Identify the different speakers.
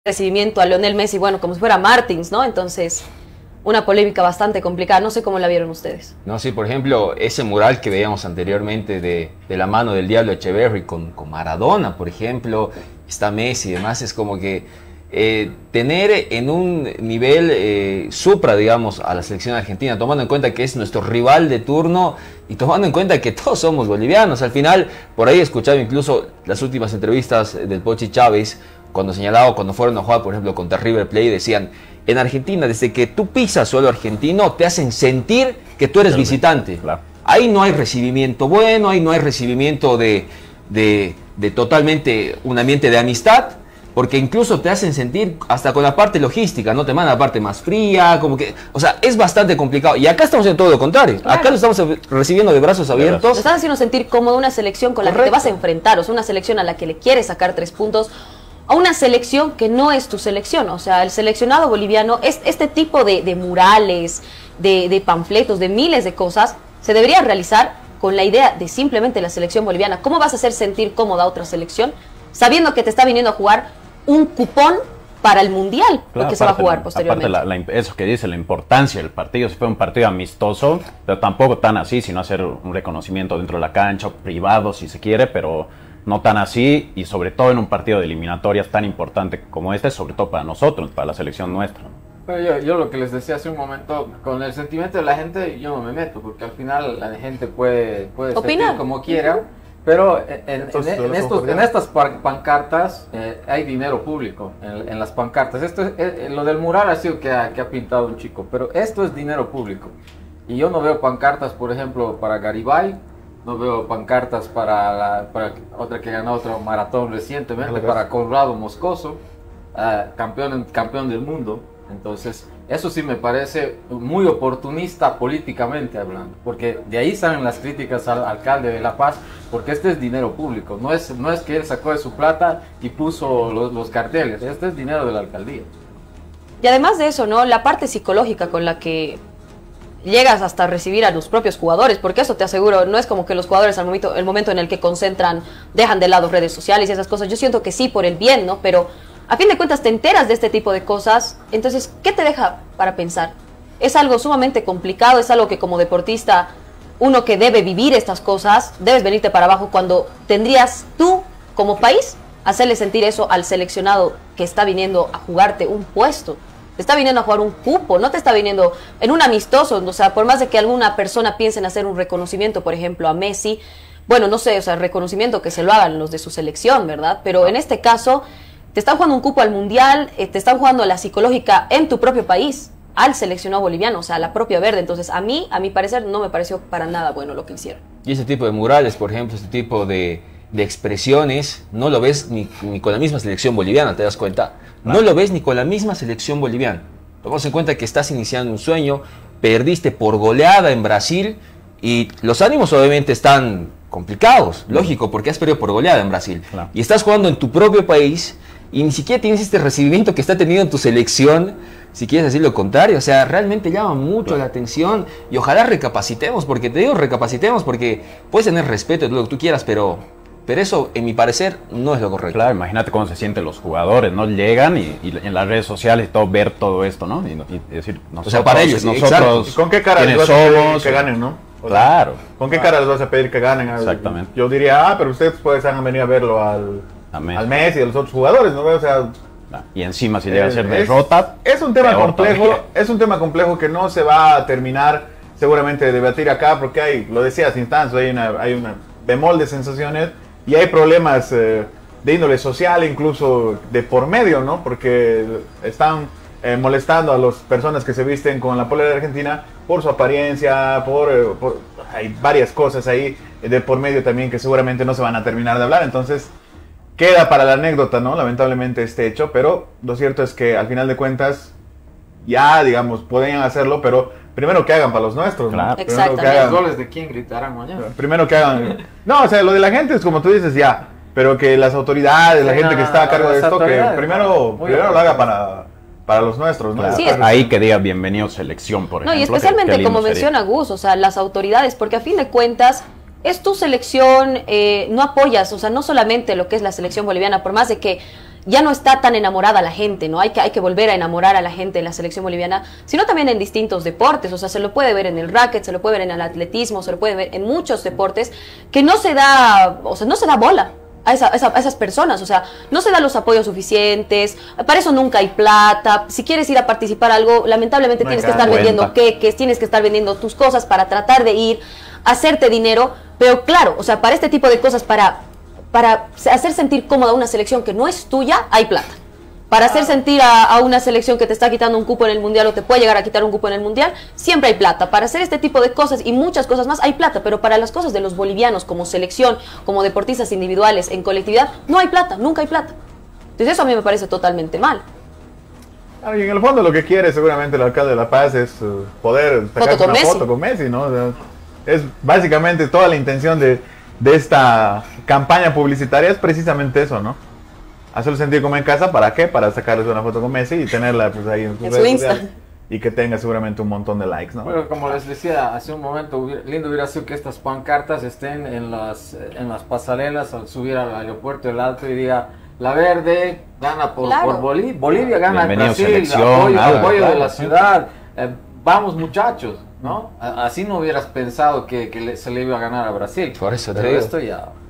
Speaker 1: recibimiento a Lionel Messi, bueno, como si fuera Martins, ¿no? Entonces, una polémica bastante complicada. No sé cómo la vieron ustedes.
Speaker 2: No, sí, por ejemplo, ese mural que veíamos anteriormente de la mano del Diablo Echeverri con Maradona, por ejemplo, está Messi y demás, es como que tener en un nivel supra, digamos, a la selección argentina, tomando en cuenta que es nuestro rival de turno y tomando en cuenta que todos somos bolivianos. Al final, por ahí he escuchado incluso las últimas entrevistas del Pochi Chávez, cuando señalaba, cuando fueron a jugar, por ejemplo, contra River Plate, decían, en Argentina, desde que tú pisas suelo argentino, te hacen sentir que tú eres visitante. Claro. Ahí no hay recibimiento bueno, ahí no hay recibimiento de totalmente un ambiente de amistad, porque incluso te hacen sentir hasta con la parte logística, no te mandan la parte más fría, como que, o sea, es bastante complicado. Y acá estamos en todo lo contrario, claro. Acá lo estamos recibiendo de brazos abiertos.
Speaker 1: Te están haciendo sentir cómodo una selección con la que te vas a enfrentar, o sea, una selección a la que le quieres sacar 3 puntos, a una selección que no es tu selección. O sea, el seleccionado boliviano, este tipo de murales, de panfletos, de miles de cosas, se debería realizar con la idea de simplemente la selección boliviana. ¿Cómo vas a hacer sentir cómoda a otra selección sabiendo que te está viniendo a jugar un cupón para el Mundial, claro, que se va a jugar posteriormente?
Speaker 3: Aparte eso que dice, la importancia del partido, si fue un partido amistoso, pero tampoco tan así, sino hacer un reconocimiento dentro de la cancha, privado si se quiere, pero no tan así, y sobre todo en un partido de eliminatorias tan importante como este, sobre todo para nosotros, para la selección nuestra.
Speaker 4: Pero yo lo que les decía hace un momento, con el sentimiento de la gente yo no me meto, porque al final la gente puede sentir como quiera, pero en estas pancartas hay dinero público, en las pancartas. Lo del mural ha sido que ha pintado un chico, pero esto es dinero público. Y yo no veo pancartas, por ejemplo, para Garibay, no veo pancartas para otra que ganó otro maratón recientemente, para Conrado Moscoso, campeón del mundo. Entonces, eso sí me parece muy oportunista políticamente hablando, porque de ahí salen las críticas al alcalde de La Paz, porque este es dinero público, no es que él sacó de su plata y puso los carteles, este es dinero de la alcaldía.
Speaker 1: Y además de eso, ¿no? La parte psicológica con la que llegas hasta recibir a los propios jugadores, porque eso te aseguro, no es como que los jugadores el momento en el que concentran, dejan de lado redes sociales y esas cosas. Yo siento que sí, por el bien, ¿no? Pero a fin de cuentas te enteras de este tipo de cosas, entonces, ¿qué te deja para pensar? Es algo sumamente complicado, es algo que como deportista, uno que debe vivir estas cosas, debes venirte para abajo cuando tendrías tú, como país, hacerle sentir eso al seleccionado que está viniendo a jugarte un puesto. Te está viniendo a jugar un cupo, no te está viniendo en un amistoso. O sea, por más de que alguna persona piense en hacer un reconocimiento, por ejemplo, a Messi, bueno, no sé, o sea, reconocimiento que se lo hagan los de su selección, ¿verdad? Pero en este caso, te están jugando un cupo al Mundial, te están jugando la psicológica en tu propio país, al seleccionado boliviano, o sea, a la propia verde. Entonces, a mi parecer, no me pareció para nada bueno lo que hicieron.
Speaker 2: Y ese tipo de murales, por ejemplo, este tipo de expresiones, no lo ves ni con la misma selección boliviana, ¿te das cuenta? No lo ves ni con la misma selección boliviana. Tomamos en cuenta que estás iniciando un sueño, perdiste por goleada en Brasil y los ánimos obviamente están complicados, lógico, porque has perdido por goleada en Brasil. Claro. Y estás jugando en tu propio país y ni siquiera tienes este recibimiento que está teniendo en tu selección, si quieres decir lo contrario. O sea, realmente llama mucho la atención y ojalá recapacitemos, porque te digo recapacitemos, porque puedes tener respeto de lo que tú quieras, pero eso, en mi parecer, no es lo correcto.
Speaker 3: Claro, imagínate cómo se sienten los jugadores, ¿no? Llegan y en las redes sociales y todo, ver todo esto, ¿no? Y decir, nosotros,
Speaker 2: o sea, para ellos,
Speaker 3: nosotros,
Speaker 5: ¿con qué cara les vas a pedir que ganen, no? O sea,
Speaker 3: claro.
Speaker 5: ¿Con qué cara les vas a pedir que ganen?
Speaker 3: Exactamente.
Speaker 5: Yo diría, pero ustedes pues han venido a verlo al Messi y a los otros jugadores, ¿no? O sea,
Speaker 3: y encima si llega a ser derrota,
Speaker 5: es un tema complejo, es un tema complejo que no se va a terminar seguramente de debatir acá, porque hay, lo decía hace instantes, hay una bemol de sensaciones y hay problemas de índole social, incluso de por medio, ¿no? Porque están molestando a las personas que se visten con la polera de Argentina por su apariencia, hay varias cosas ahí de por medio también que seguramente no se van a terminar de hablar. Entonces queda para la anécdota, ¿no? Lamentablemente este hecho, pero lo cierto es que al final de cuentas ya, digamos, podrían hacerlo, pero primero que hagan para los nuestros,
Speaker 3: claro.
Speaker 5: ¿no?
Speaker 1: Exactamente.
Speaker 4: ¿Los goles de quién gritarán mañana?
Speaker 5: Primero que hagan. No, o sea, lo de la gente es como tú dices, ya, pero que las autoridades, la gente que está a cargo de esto, que primero lo haga para los nuestros, ¿no?
Speaker 3: Claro.
Speaker 1: Sí,
Speaker 3: ahí que diga bienvenido selección, por ejemplo.
Speaker 1: No, y especialmente como menciona Gus, o sea, las autoridades, porque a fin de cuentas es tu selección, no apoyas, o sea, no solamente lo que es la selección boliviana, por más de que ya no está tan enamorada la gente, ¿no? Hay que volver a enamorar a la gente de la selección boliviana, sino también en distintos deportes. O sea, se lo puede ver en el racket, se lo puede ver en el atletismo, se lo puede ver en muchos deportes que no se da, o sea, no se da bola a esas personas, o sea, no se dan los apoyos suficientes, para eso nunca hay plata. Si quieres ir a participar a algo, lamentablemente tienes que estar vendiendo queques, tienes que estar vendiendo tus cosas para tratar de ir, hacerte dinero, pero claro, o sea, para este tipo de cosas, para hacer sentir cómoda a una selección que no es tuya, hay plata. Para hacer sentir a una selección que te está quitando un cupo en el Mundial o te puede llegar a quitar un cupo en el Mundial, siempre hay plata. Para hacer este tipo de cosas y muchas cosas más hay plata, pero para las cosas de los bolivianos como selección, como deportistas individuales, en colectividad, no hay plata, nunca hay plata. Entonces eso a mí me parece totalmente mal.
Speaker 5: Y en el fondo lo que quiere seguramente el alcalde de La Paz es poder sacarse una foto con Messi, ¿no? O sea, es básicamente toda la intención de esta campaña publicitaria es precisamente eso, ¿no? Hacerlo sentir como en casa, ¿para qué? Para sacarles una foto con Messi y tenerla pues ahí en sus redes sociales y que tenga seguramente un montón de likes, ¿no?
Speaker 4: Bueno, como les decía hace un momento, lindo hubiera sido que estas pancartas estén en las pasarelas al subir al aeropuerto del Alto y diga: la verde gana por Bolivia gana Brasil, apoyo de la ciudad, vamos muchachos, ¿no? Así no hubieras pensado que se le iba a ganar a Brasil.
Speaker 2: Por eso te
Speaker 4: digo.
Speaker 2: digo.
Speaker 4: Esto ya...